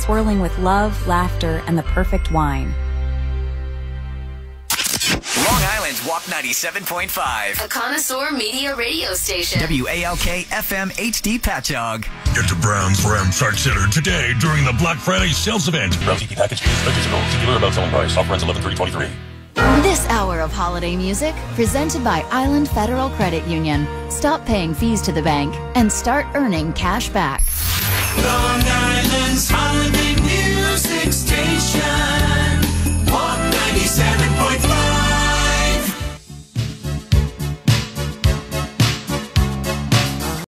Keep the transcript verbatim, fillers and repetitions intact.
swirling with love, laughter, and the perfect wine. Long Island's W A P ninety-seven point five. A Connoisseur media radio station. W A L K F M H D Patchogue. Get to Brown's Ram Truck Center today during the Black Friday sales event. Brown's E P package is additional. See dealer about selling price. Offer ends eleven thirty twenty-three. This hour of holiday music presented by Island Federal Credit Union. Stop paying fees to the bank and start earning cash back. Long Island's holiday